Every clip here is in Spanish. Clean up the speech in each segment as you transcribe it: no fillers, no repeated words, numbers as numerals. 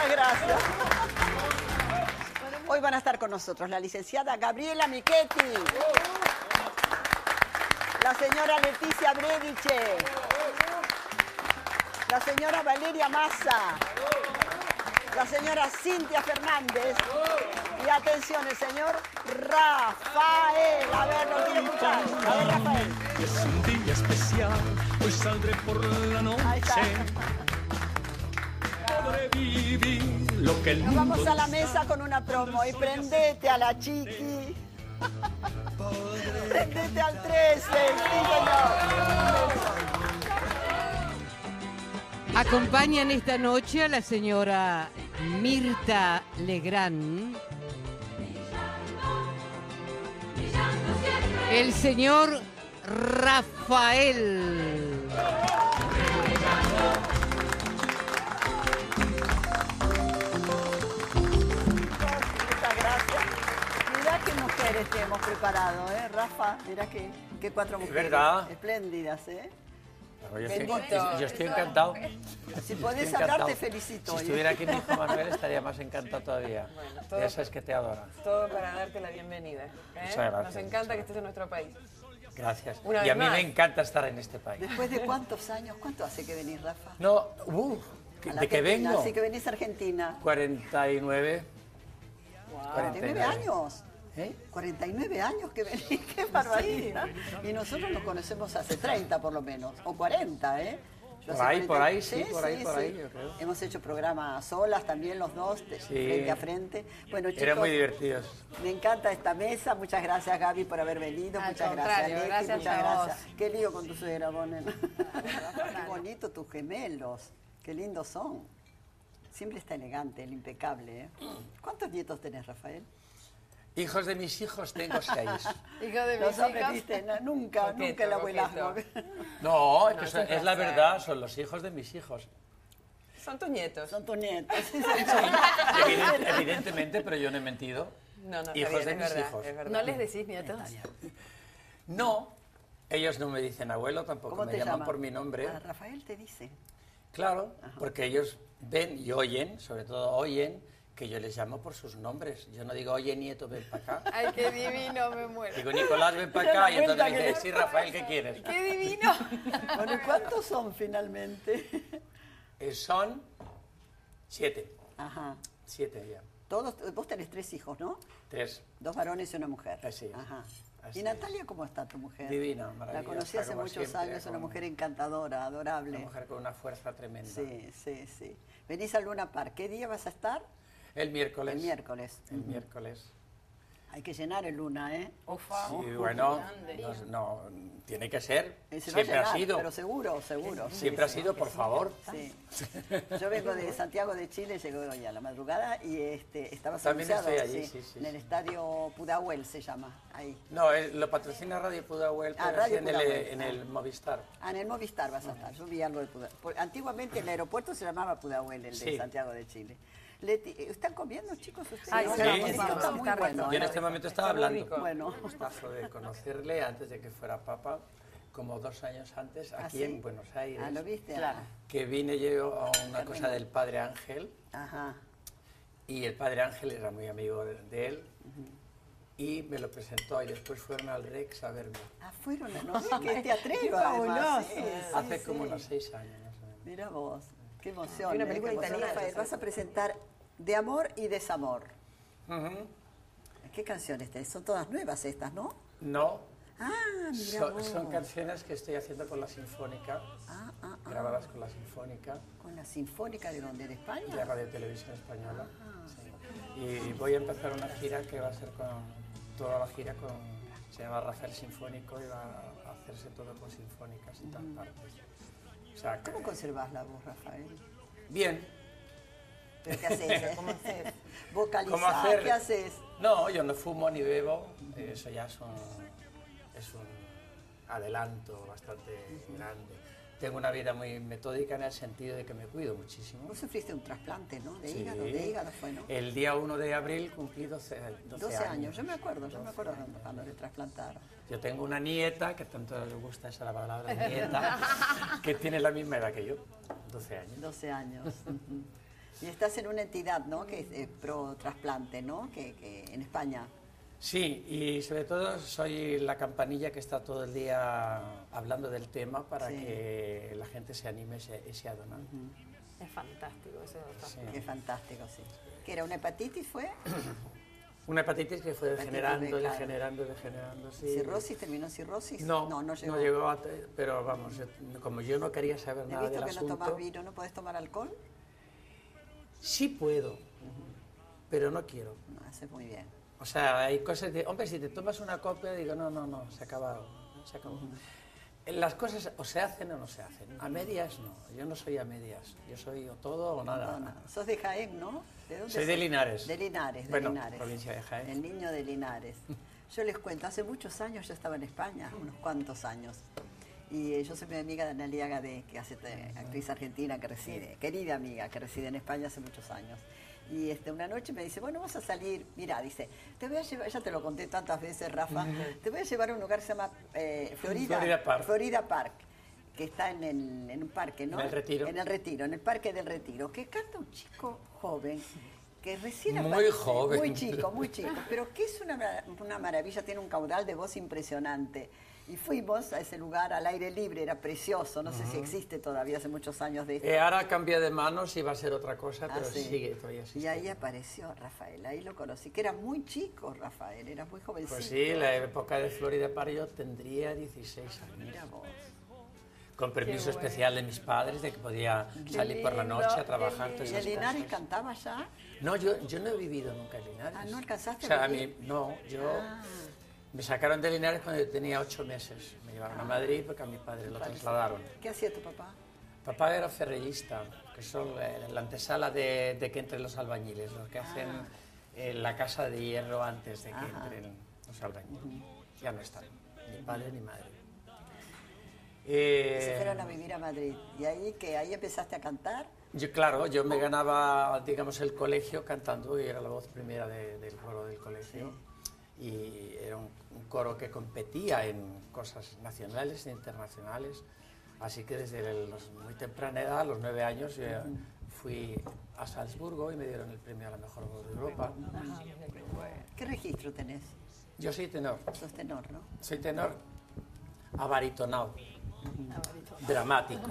Muchas gracias. Hoy van a estar con nosotros la licenciada Gabriela Michetti, la señora Leticia Brediche, la señora Valeria Massa, la señora Cintia Fernández y atención, el señor Rafael. A ver, lo quiero escuchar. A ver, Rafael. Es un día especial, hoy saldré por la noche. Podré vivir lo que el Nos mundo vamos a la mesa con una promo y prendete a la chiqui. Prendete al 13, sí, señor. Acompañan esta noche a la señora Mirta Legrand, el señor Rafael. Muchas gracias. Mirá qué mujeres que hemos preparado, Rafa? Mirá qué cuatro mujeres. verdad. Espléndidas, Yo estoy encantado. Si podés hablar, te felicito. Si estuviera aquí mi hijo Manuel, estaría más encantado todavía. Bueno, Ya sabes que te adora. Todo para darte la bienvenida. Muchas gracias. Nos encanta que estés en nuestro país. Gracias. Una Y a vez mí más. me encanta estar en este país. ¿Después de cuántos años? ¿Cuánto hace que venís, Rafa? No, A la ¿de qué Argentina, vengo? Así que venís a Argentina. 49. Wow. 49 años. ¿Eh? 49 años que venís, qué barbaridad. Y nosotros nos conocemos hace 30 por lo menos, o 40, ¿eh? Yo Por hace ahí, 40. por ahí, sí, por ahí, yo creo. Hemos hecho programas solas también los dos, frente a frente. Bueno, chicos, Eran muy divertidos. me encanta esta mesa. Muchas gracias, Gaby, por haber venido. Al Muchas gracias, contrario, Leti, gracias muchas a vos. gracias. Qué lío con tu suegra, Bonen. Qué bonito tus gemelos. Qué lindos son. Siempre está elegante, el impecable, ¿eh? ¿Cuántos nietos tenés, Rafael? Hijos de mis hijos tengo 6. Hijo de No mis hijos. aprendiste nunca, nunca el abuelazgo. No, es, No, que es son- un es la placer. verdad, son los hijos de mis hijos. Son tus nietos. Son tus nietos. Evidentemente, pero yo no he mentido. No, está Hijos bien, de es mis verdad, hijos. es verdad. ¿No les decís nietos? No, ellos no me dicen abuelo, tampoco ¿Cómo me te llaman llaman? por mi nombre. Ah, Rafael te dice. Claro, porque ellos ven y oyen, sobre todo oyen, que yo les llamo por sus nombres. Yo no digo, oye, nieto, ven para acá. Ay, qué divino, me muero. Digo, Nicolás, ven para acá. Y entonces me dice, sí, Rafael, ¿qué quieres? ¡Qué divino! Bueno, ¿y cuántos son finalmente? Son 7. Ajá. 7 ya. Todos, vos tenés 3 hijos, ¿no? 3. 2 varones y una mujer. Así es. Ajá. Así ¿Y es. Natalia cómo está tu mujer? Divina, La maravillosa. conocí hace como muchos siempre, años, una con- mujer encantadora, adorable. Una mujer con una fuerza tremenda. Sí, sí, sí. Venís al Luna Park. ¿Qué día vas a estar? El miércoles. El miércoles. El miércoles. Hay que llenar el Luna, ¿eh? Ufa. Sí, bueno, no, tiene que ser. Se va a Siempre ha llenar, sido. pero seguro, seguro. sí, Siempre ha sí. sido, por favor. Sí. Yo vengo de Santiago de Chile, llego hoy a la madrugada y estabas También anunciado estoy allí, sí, en el estadio Pudahuel se llama, ahí. No, lo patrocina Radio Pudahuel, Ah, pero Radio sí Pudahuel. en el Movistar. Ah, en el Movistar vas a estar, yo vi algo de Pudahuel. Antiguamente el aeropuerto se llamaba Pudahuel, el de Sí. Santiago de Chile. Leti, ¿están comiendo, chicos, ustedes? Ay, No, sí, no, sí, esto sí, está sí, muy está bueno. rico. Yo en este momento estaba Está muy hablando. rico. Bueno, Gustazo de conocerle antes de que fuera papa, como 2 años antes, aquí sí? en Buenos Aires. Ah, ¿lo viste? Claro. Que vine yo a una cosa del Padre Ángel, Ajá. y el Padre Ángel era muy amigo de él, y me lo presentó, y después fueron al Rex a verme. Ah, fueron, no sé, que teatrero además. Sí, Hace sí, como sí. unos 6 años, más o menos. Mira vos, qué emoción. Hay una película qué emoción. italiana, Rafael, ¿sabes? vas a presentar De Amor y Desamor. Ujú. ¿Qué canciones tenés? Son todas nuevas estas, ¿no? No, Ah, mira vos. son canciones que estoy haciendo con la Sinfónica, grabadas con la Sinfónica, ¿Con la Sinfónica de dónde? ¿De España? de Radio Televisión Española. Sí. Y voy a empezar una gira que va a ser con toda la gira con, se llama Rafael Sinfónico, y va a hacerse todo con sinfónicas en todas partes. O sea, que- ¿Cómo conservás la voz, Rafael? bien. ¿Pero qué haces? ¿Cómo ¿Vocalizar? hacer? ¿Qué haces? No, yo no fumo ni bebo, eso ya es un adelanto bastante grande. Tengo una vida muy metódica en el sentido de que me cuido muchísimo. Vos sufriste un trasplante, ¿no? De Sí. hígado fue, ¿no? El día 1 de abril cumplí 12 años. Yo me acuerdo cuando le trasplantaron. Yo tengo una nieta, que tanto le gusta esa la palabra nieta, que tiene la misma edad que yo, 12 años. 12 años. Y estás en una entidad, ¿no? Que es pro trasplante, ¿no? Que en España. Sí, y sobre todo soy la campanilla que está todo el día hablando del tema para Sí. que la gente se anime y sea donar. Es fantástico eso. Sí. Qué fantástico, sí. ¿Que era una hepatitis fue? Una hepatitis que fue Hepatitis degenerando, B, claro. degenerando, sí. ¿Cirrosis? ¿Terminó cirrosis? No, no llegó. no llegó a, pero vamos, como yo no quería saber He nada visto del que no asunto, tomas vino, ¿no puedes tomar alcohol? sí puedo, pero no quiero. No, hace muy bien. O sea, hay cosas de, hombre, si te tomas una copa, digo, no, se ha acabado, se acabó. Las cosas o se hacen o no se hacen. A medias no, yo no soy a medias, yo soy o todo o nada. No. Sos de Jaén, ¿no? ¿De dónde Soy de sos? Linares. De Linares, de Bueno, Linares. provincia de Jaén. El niño de Linares. Yo les cuento, hace muchos años yo estaba en España, unos cuantos años. Y yo soy mi amiga de Analia Gadé, que hace actriz argentina que reside, querida amiga, que reside en España hace muchos años. Y una noche me dice, bueno, vamos a salir, mira, dice, te voy a llevar, ya te lo conté tantas veces, Rafa, te voy a llevar a un lugar que se llama Florida Park, que está en un parque, ¿no? En el Retiro. En el Retiro, en el Parque del Retiro, que canta un chico joven, que recién Muy aparece, joven. muy chico, pero que es una maravilla, tiene un caudal de voz impresionante. Y fuimos a ese lugar al aire libre, era precioso, no sé si existe todavía, hace muchos años de esto. Ahora cambia de manos y va a ser otra cosa, pero sí. sigue, todavía existe. Y ahí apareció Rafael, ahí lo conocí, que era muy chico Rafael, era muy jovencito. Pues sí, la época de Florida Park yo tendría 16 años. Mira vos. Con permiso especial de mis padres, de que podía salir por la lindo, noche a trabajar, qué todas ¿Y esas en Linares cosas. cantaba ya? No, yo no he vivido nunca en Linares. Ah, ¿no alcanzaste O sea, a vivir? yo me sacaron de Linares cuando yo tenía 8 meses. Me llevaron a Madrid porque a mi padre lo trasladaron. ¿Qué hacía tu papá? Papá era ferrellista, que son la antesala de que entren los albañiles, los que hacen la casa de hierro antes de que entren los albañiles. Ya no están, ni padre ni madre. Se fueron a vivir a Madrid. ¿Y ahí empezaste a cantar? Claro, yo me ganaba, digamos, el colegio cantando y era la voz primera del coro del colegio. Y era un coro que competía en cosas nacionales e internacionales. Así que desde muy temprana edad, a los 9 años, yo fui a Salzburgo y me dieron el premio a la mejor voz de Europa. ¿Qué registro tenés? Yo soy tenor. Sos tenor, ¿no? Soy tenor abaritonado, dramático.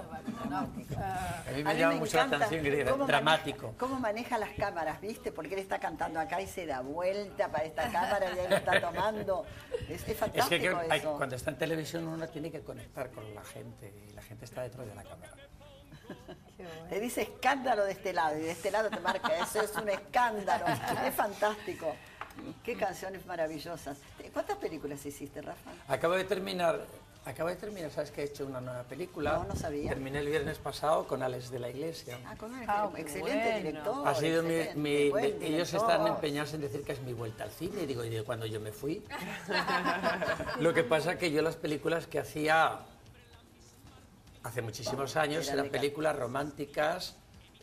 A mí me llama mucho la encanta atención que diga cómo dramático. ¿Cómo maneja las cámaras, viste? Porque él está cantando acá y se da vuelta para esta cámara y ahí lo está tomando. Es Es fantástico que eso. cuando está en televisión uno tiene que conectar con la gente y la gente está detrás de la cámara. Te dice escándalo de este lado y de este lado te marca, eso es un escándalo. Es fantástico. Qué canciones maravillosas. ¿Cuántas películas hiciste, Rafa? Acabo de terminar, ¿sabes que he hecho una nueva película? No sabía. Terminé el viernes pasado con Alex de la Iglesia. Con un qué excelente bueno. director. Ha sido excelente, buen ellos director. están empeñados en decir que es mi vuelta al cine, y digo, ¿y de cuando yo me fui? Lo que pasa que yo las películas que hacía hace muchísimos años Eran eran de películas románticas,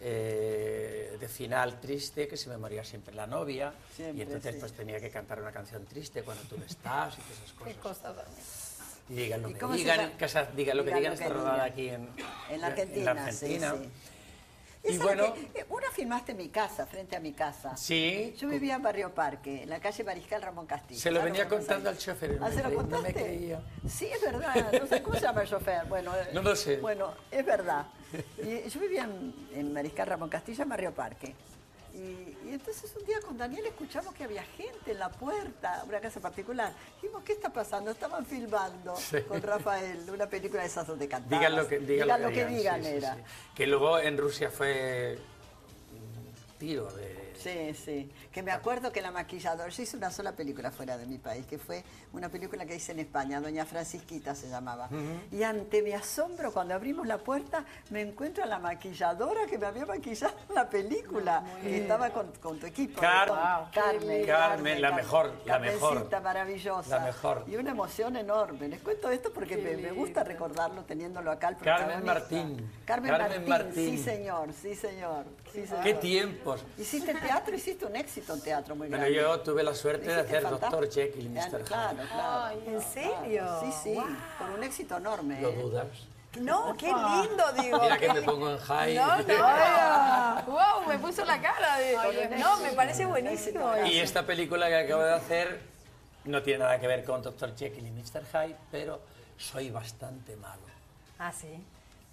de final triste, que se me moría siempre la novia, Siempre, y entonces sí. pues tenía que cantar una canción triste cuando tú no estás y todas esas Qué cosas. cosa también. Y digan lo ¿Y que cómo se digan, llama? digan lo que digan, Digan está lo que rodada digan. aquí En la Argentina, Argentina. sí. Y Esa bueno, una filmaste en mi casa, frente a mi casa. sí, Yo vivía en Barrio Parque, en la calle Mariscal Ramón Castillo. se lo ¿Sabes venía lo que contando pasa? al chofer, ¿Ah, se lo no me contaste? creía. Sí, es verdad. No sé cómo se llama el chofer. Bueno, No lo sé. Bueno, es verdad. Y yo vivía en Mariscal Ramón Castillo, en Barrio Parque. Y entonces un día con Daniel escuchamos que había gente en la puerta, una casa particular. Dijimos, ¿qué está pasando? Estaban filmando con Rafael una película de esas donde cantaban. Digan lo que digan, sí, era. sí. Que luego en Rusia fue un tiro de... Sí. Que me acuerdo que la maquilladora, yo hice una sola película fuera de mi país, que fue una película que hice en España, Doña Francisquita se llamaba. Y ante mi asombro, cuando abrimos la puerta, me encuentro a la maquilladora que me había maquillado en la película, que estaba con tu equipo. Carmen, la mejor, la mejor. Carmencita maravillosa. La mejor. Y una emoción enorme. Les cuento esto porque me gusta recordarlo teniéndolo acá. Carmen Martín. Carmen Martín. Sí, señor. ¡Qué tiempos! Hiciste teatro, hiciste un éxito en teatro muy Bueno, grande. yo tuve la suerte de Hiciste hacer fantástico. Dr. Jekyll y Mr. Hyde. Claro. ¿En serio? Sí, con un éxito enorme. ¿Lo dudas? No, qué lindo, digo. Mira que qué me li- pongo en high. No, no. Wow, me puso la cara de... No, me parece buenísimo. Y esta película que acabo de hacer no tiene nada que ver con Dr. Jekyll y Mr. Hyde, pero soy bastante malo. Ah, sí.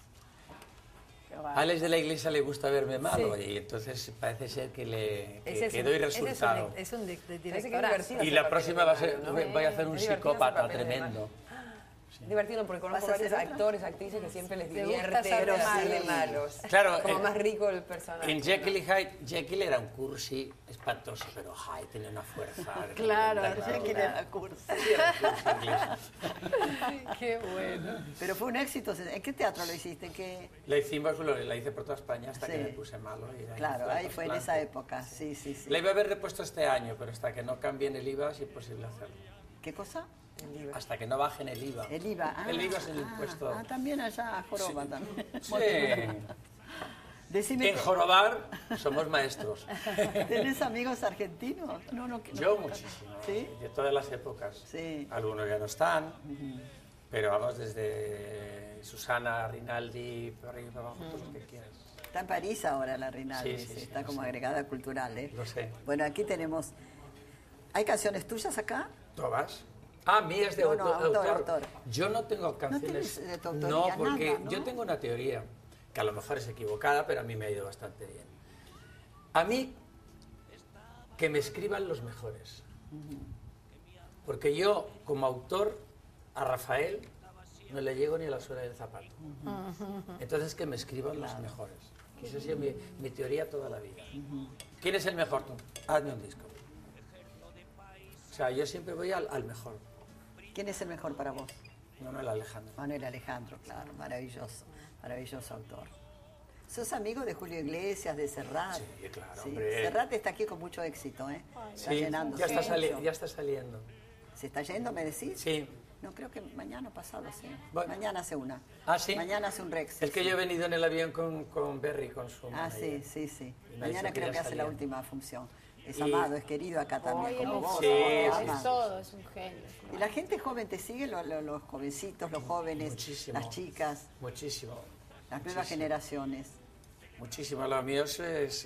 A Alex de la Iglesia le gusta verme malo y entonces parece ser que doy resultado. Es un divertido. directorazo. Y la próxima va a ser, voy a hacer un Es divertido psicópata ese papel, tremendo. Es divertido porque conozco ¿Vas a hacer varios otra? actores, actrices que siempre les Te gusta divierte ser ser de malo. malos. Claro, Como más rico el personaje. En Jekyll y Hyde, Jekyll era un cursi espantoso, pero Hyde tenía una fuerza. Claro, Jekyll era cursi. Sí, era un cursi inglés. Qué bueno. Pero fue un éxito. ¿En qué teatro lo hiciste? ¿En qué? La hicimos, la hice por toda España hasta Sí. que me puse malo. Y Claro, ahí fue en esa trasplante. época. Sí, sí, sí. La iba a haber repuesto este año, pero hasta que no cambien el IVA es imposible hacerlo. ¿Qué cosa? Hasta que no bajen el IVA. El IVA. El IVA es el impuesto. También allá, Joroba también. Sí. Decime, En jorobar somos maestros. ¿tenés amigos argentinos? No, no. Yo muchísimo. ¿Sí? De todas las épocas. Sí. Algunos ya no están, pero vamos desde Susana, Rinaldi, por arriba, para abajo, todos los que quieras. Está en París ahora la Rinaldi, Sí, sí, sí, está lo como sé. agregada cultural, ¿eh? Lo sé. Bueno, aquí tenemos... ¿Hay canciones tuyas acá? ¿Todas? Ah, mías de No, no, autor. autor. Yo no tengo canciones. tienes de tu autoría No, porque nada, ¿no? yo tengo una teoría, que a lo mejor es equivocada, pero a mí me ha ido bastante bien. A mí, que me escriban los mejores. Porque yo, como autor, a Rafael no le llego ni a la suela del zapato. Entonces, que me escriban los mejores. Esa ha sido mi teoría toda la vida. ¿Quién es el mejor? Tú, hazme un disco. O sea, yo siempre voy al mejor. ¿Quién es el mejor para vos? No, el Alejandro. Manuel Alejandro, claro, maravilloso, maravilloso autor. ¿Sos amigo de Julio Iglesias, de Serrat? Sí, claro, hombre. Serrat está aquí con mucho éxito, ¿eh? Está Sí, llenando. ya está saliendo. ¿Se está yendo, me decís? Sí. No, creo que mañana pasado, sí. Bueno. Mañana hace una. ¿Ah, sí? Mañana hace un Rex. Es que yo he venido en el avión con Berry, con su Ah, manager. sí. Y me ha Mañana dicho que creo ya que hace la salía. última función. Es Y- amado, es querido acá también, como vos. Sí, te sí, ama. Es todo, es un genio. ¿Y la gente joven te sigue? Los jovencitos, los jóvenes, Muchísimo. las chicas, Muchísimo. las nuevas Muchísimo. generaciones. Muchísimo. Los míos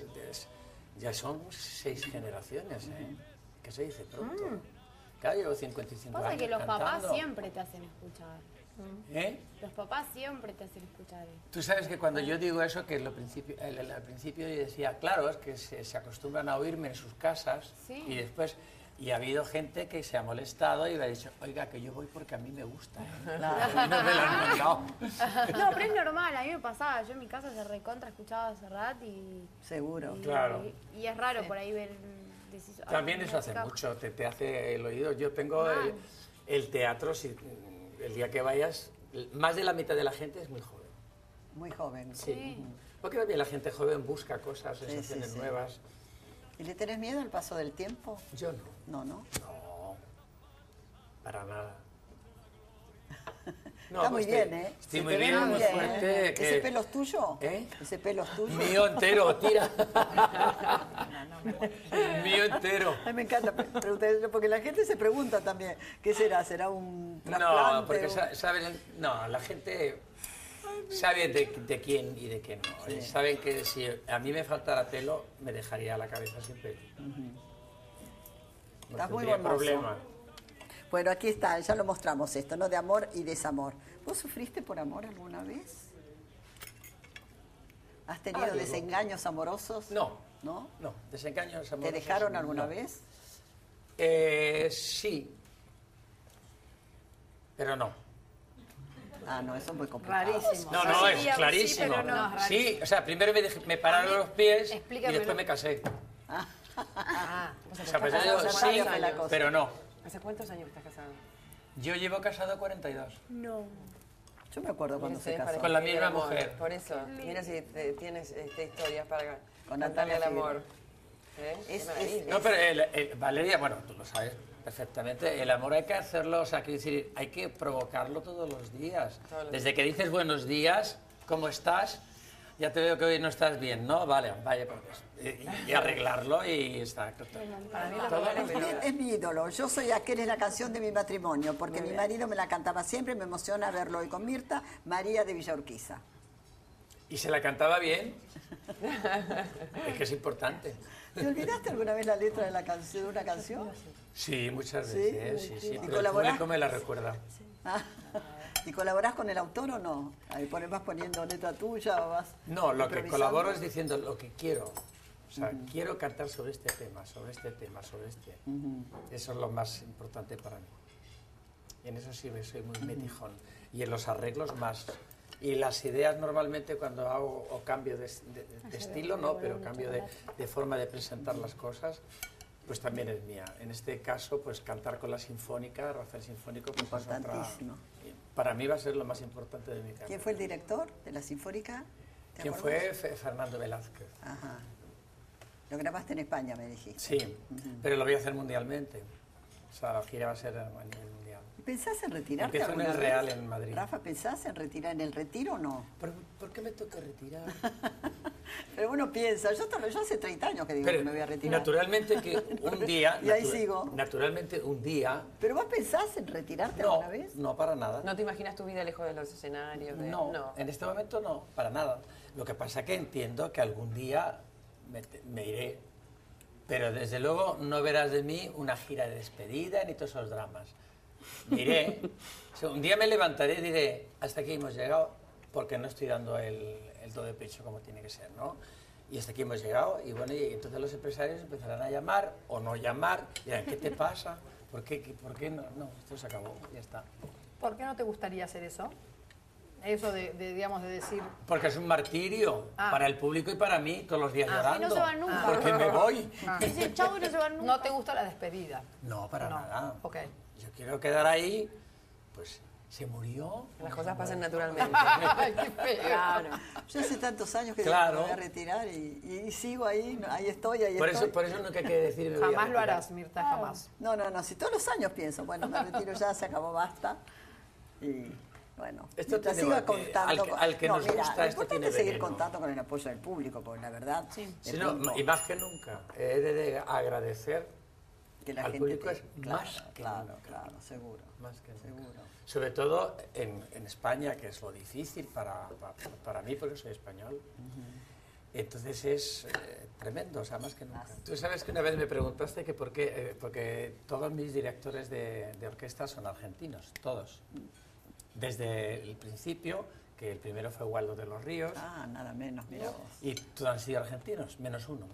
ya son 6 generaciones, ¿eh? Que se dice pronto. Claro, llevo 55 Pasa años que los papás cantando. siempre te hacen escuchar. ¿Eh? Los papás siempre te hacen escuchar. Tú sabes que cuando yo digo eso, que al principio yo decía, claro, es que se acostumbran a oírme en sus casas Sí. y después... Y ha habido gente que se ha molestado y me ha dicho, oiga, que yo voy porque a mí me gusta. ¿eh?". Y no me lo han mandado. No, pero es normal, a mí me pasaba. Yo en mi casa se recontra escuchaba a Serrat y Seguro. Claro. y es raro por ahí ver... decís, "Ah, También una eso hace chica". mucho, te hace el oído. Yo tengo Mal. el teatro, si, el día que vayas, más de la mitad de la gente es muy joven. Muy joven. Sí. Porque también la gente joven busca cosas, sensaciones sí. nuevas. ¿Y le tenés miedo al paso del tiempo? Yo no. No, no. No, para nada. Está muy pues bien, ¿eh? Estoy Se muy te ve bien, muy fuerte. ¿eh? que- ¿Ese pelo es tuyo? ¿Eh? ¿Ese pelo es tuyo? Mío entero, tira. Mío entero. Ay, me encanta preguntar, porque la gente se pregunta también, ¿qué será? ¿Será un trasplante? No, porque o- saben, no, la gente sabe de quién y de quién no. Sí. Saben que si a mí me faltara pelo, me dejaría la cabeza sin pelo. No Estás muy tendría hermoso. problema. Bueno, aquí está, ya lo mostramos esto, ¿no? De amor y desamor. ¿Vos sufriste por amor alguna vez? ¿Has tenido Algo. desengaños amorosos? No, ¿No? no, desengaños ¿Te amorosos, dejaron alguna no. vez? Sí, pero no. Ah, no, eso es muy complicado. Rarísimo. No, Sí, no, es sí, clarísimo. pero no. Sí, o sea, primero me pararon los pies y explícamelo. después me casé. Ah, O sea, pues yo casado digo, hace sí, varios años. pero no. ¿Hace cuántos años estás casado? Yo llevo casado 42. No. Yo me acuerdo cuando Mira, se casó. Con la el misma amor. mujer. Por eso, mira si tienes historias para Con cantarle Natalia al amor. Figueroa. ¿Eh? Es- Qué maravilla. No, pero Valeria, bueno, tú lo sabes perfectamente, el amor hay que hacerlo, o sea, quiero decir, hay que provocarlo todos los días. Todos los Desde que dices buenos días, ¿cómo estás? Ya te veo que hoy no estás bien, ¿no? Vale, vaya por Dios. Y arreglarlo y está. Para mí Todo la lo que- Es mi ídolo. Yo soy aquel, es la canción de mi matrimonio, porque mi marido me la cantaba siempre, me emociona verlo hoy con Mirta, María de Villa Urquiza. Y se la cantaba bien. Es que es importante. ¿Te olvidaste alguna vez la letra de la canción, de una canción? Sí, muchas ¿Sí? veces, sí, sí. ¿Y Pero el colaborás? público me la recuerda. Ah, ¿y colaborás con el autor o no? Ahí vas poniendo letra tuya o vas No, lo que improvisando. colaboro es diciendo lo que quiero. O sea, quiero cantar sobre este tema, sobre este tema, sobre este. Eso es lo más importante para mí. Y en eso sí soy muy metijón. Y en los arreglos más. Y las ideas normalmente cuando hago o cambio de estilo, no, pero cambio de forma de presentar las cosas, pues también es mía. En este caso, pues cantar con la Sinfónica, Rafael Sinfónico, pues es otra. Importantísimo. Para mí va a ser lo más importante de mi carrera. ¿Quién fue el director de la Sinfónica? ¿Te ¿Quién acuerdas? fue? Fernando Velázquez. Ajá. Lo grabaste en España, me dijiste. Sí, pero lo voy a hacer mundialmente. O sea, la gira va a ser a nivel mundial. ¿Pensás en retirarte Empiezo en alguna el vez? Real en Madrid. Rafa, ¿pensás en retirar en el retiro o no? ¿Por qué me toca retirar? Pero uno piensa, yo hace 30 años que digo que me voy a retirar. naturalmente que un día... Y ahí sigo. Naturalmente un día... ¿Pero vos pensás en retirarte No, alguna vez? no para nada. ¿No te imaginas tu vida lejos de los escenarios? No, en este momento no, para nada. Lo que pasa es que entiendo que algún día me iré. Pero desde luego no verás de mí una gira de despedida ni todos esos dramas. Me iré. O sea, un día me levantaré y diré, hasta aquí hemos llegado, porque no estoy dando el do de pecho como tiene que ser, ¿no? Y hasta aquí hemos llegado, y bueno, y entonces los empresarios empezarán a llamar o no llamar, y dirán, ¿qué te pasa? ¿Por qué no? No, esto se acabó, ya está. ¿Por qué no te gustaría hacer eso? Eso digamos, de decir... Porque es un martirio para el público y para mí, todos los días Y llorando. no se van nunca. Porque me voy. Dicen chau y no se van nunca. ¿No te gusta la despedida? No, para nada. Ok. Yo quiero quedar ahí, pues se murió. Las cosas pasan naturalmente. Ay, qué feo. Claro. Yo hace tantos años que Claro. digo que me voy a retirar y sigo ahí, ahí estoy. Por eso nunca hay que decir me voy a Jamás lo retirar. harás, Mirta, jamás. No, si todos los años pienso, bueno, me retiro ya, se acabó, basta. Y bueno, Esto mientras tiene- siga contando... al que nos gusta, lo esto importante tiene es seguir veneno. contando con el apoyo del público, porque la verdad... de Sí, no, pronto, y más que nunca, he de agradecer que la al gente público es más que claro, nunca. claro, seguro. Más que nunca. Seguro. Sobre todo en España, que es lo difícil para mí, porque soy español. Entonces es tremendo, o sea, más que nunca. Tú sabes que una vez me preguntaste que por qué, porque todos mis directores de orquesta son argentinos, todos. Desde el principio, que el primero fue Waldo de los Ríos, Ah, nada menos, mira vos. y todos han sido argentinos, menos uno.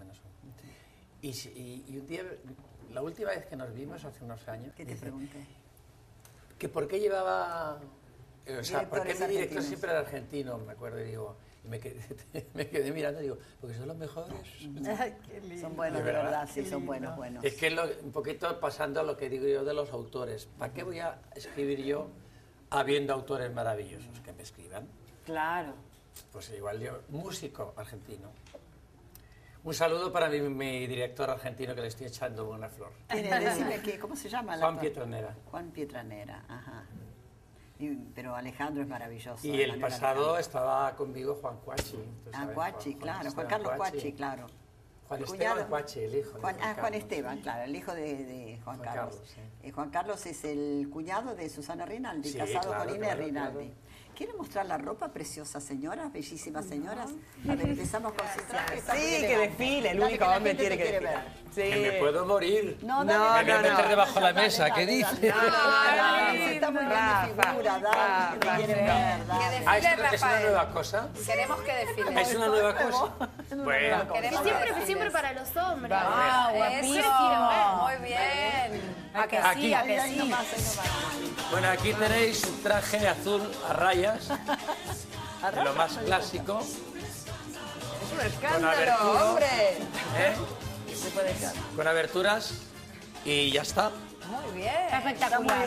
Y un día, la última vez que nos vimos, hace unos años, ¿Qué te dice, pregunté? que por qué llevaba... O sea, ¿por qué Directores mi director argentinos. siempre era argentino? Me acuerdo y digo... Y me quedé mirando y digo, porque son los mejores. Ay, qué lindo. Son buenos, De de verdad. verdad, sí, son buenos, buenos. Es que un poquito pasando a lo que digo yo de los autores. ¿Para qué voy a escribir yo habiendo autores maravillosos que me escriban? Claro. Pues igual yo, músico argentino. Un saludo para mi director argentino que le estoy echando buena flor. Decime, ¿cómo se llama? el Juan actor? Pietranera. Juan Pietranera, ajá. Pero Alejandro es maravilloso. Y el Manuel pasado Alejandro. estaba conmigo Juan Cuachi. ¿tú sabes? Cuachi, claro, Juan Esteban Carlos Cuachi, claro. Juan El Esteban cuñado. Cuachi, el hijo de Juan Carlos, Esteban, sí. claro, el hijo de Juan Juan Carlos. Carlos, sí. Juan Carlos es el cuñado de Susana Rinaldi, Sí, casado claro, con Inés claro, Rinaldi. claro. ¿Quieren mostrar la ropa preciosa, señoras, bellísimas señoras? A ver, empezamos con su traje. Sí, que desfile, el Dale, único la hombre gente tiene te que quiere desfilar. ver. Sí. Que me puedo morir. No, No, dale, Me voy a no, meter no. debajo de la Dale, mesa, dale, ¿qué dale, dice? dale. Está muy bien de Rafa, figura, dale, que te quieren ver, dale. Ah, ¿esto es una Rafael. nueva cosa? Queremos que desfile. ¿Es una nueva cosa? Bueno, Y Queremos siempre para los hombres. Ah, guapísimo. Muy bien. ¿A que Aquí. sí? ¿A que Ahí sí? nomás, ahí nomás. bueno, aquí tenéis un traje azul a rayas, de lo más clásico, Es un Con escándalo, abertura. hombre. ¿eh? Con aberturas y ya está. Muy bien. Espectacular.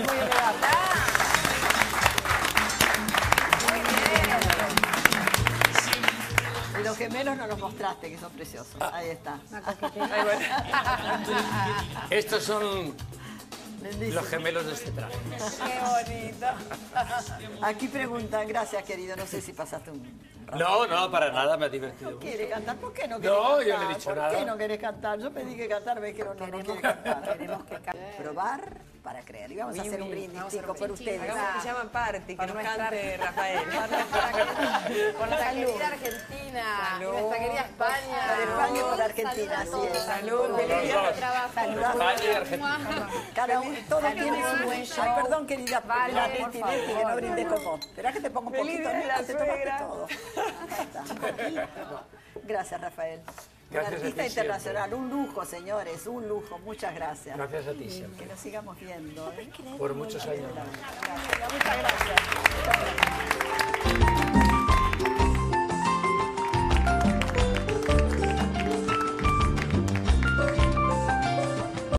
Y los gemelos no los mostraste, que son preciosos. Ahí está. Estos son Lindísimo. los gemelos de este traje. Qué bonito. Aquí preguntan, gracias querido, no sé si pasaste un No, no, para nada, me ha divertido No mucho. quiere cantar, ¿por qué no quiere No, cantar? yo no he dicho ¿Por nada. qué no querés cantar? Yo pedí que cantar, ves que no quiere cantar. Probar para creer. Y vamos a hacer un brindis, chicos, por ustedes. Hagamos lo que se llama party, que nos cante Rafael. Por la querida Argentina, y nuestra querida España. Por España y por Argentina, así es. Salud, Los feliz dos. España y Argentina. Cada uno, todo tiene su buen show. Ay, perdón, querida, la Tinelli, que no brindé con vos. Esperá que te pongo un Feliz poquito, día de la te tomaste suegra. todo. Ahí está, un poquito. Gracias, Rafael. Un Gracias a ti artista siempre. internacional, un lujo, señores, un lujo. Muchas gracias. Gracias a ti siempre. Que nos sigamos viendo. Por muchos años más. Muchas gracias.